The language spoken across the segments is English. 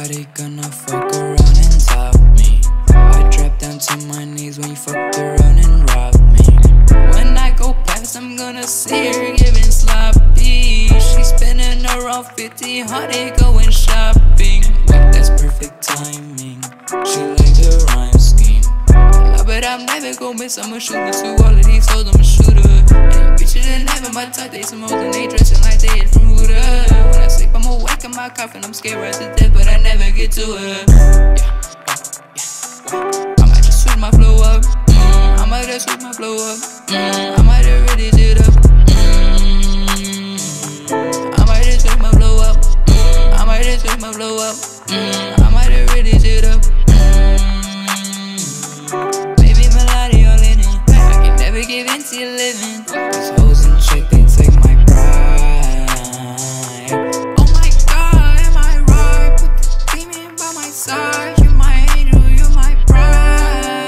Everybody gonna fuck around and top me. I drop down to my knees when you fuck around and rob me. When I go past, I'm gonna see her giving sloppy. She spending around 50, 100 going shopping. Like that's perfect timing. She like the rhyme scheme. I love it, I'm never gonna miss. I'ma shoot it to all of these hoes, I'm a shooter. And bitches ain't never my type, they some hoes and they dressing like they is from Huda. When I sleep, I'm awake in my coffin, I'm scared right to death, but I never get to it. I might just switch my flow up. I might just switch my flow up. I might just really it up. I might just switch my flow up. I might just switch my flow up. I might just really it up. Baby melody all in it. I can never give in to your living. These hoes and shit, they take my pride. Oh my God, am I right? Put the demon by my side. You're my angel, you're my pride.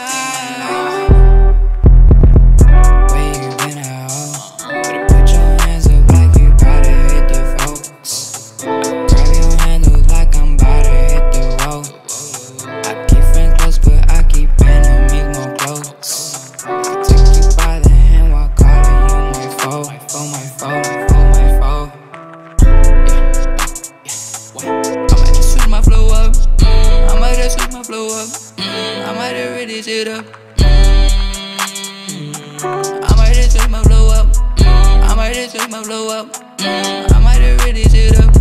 Where you been at all? Better put your hands up like you bout to hit the folks. Grab your handles like I'm bout to hit the road. I keep friends close, but I keep enemies more close. I can take you by the hand while calling you my foe. My foe, my foe, my foe, my foe. I might just switch my flow up. I might just switch my flow up. I might just really shit up. I might just switch my flow up. I might just switch my flow up. I might just really shit up.